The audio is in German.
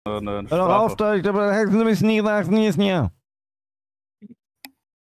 eine Hör doch auf, Strafe. da, ich glaube, da hätten sie mich nie gesagt, nie ist nie.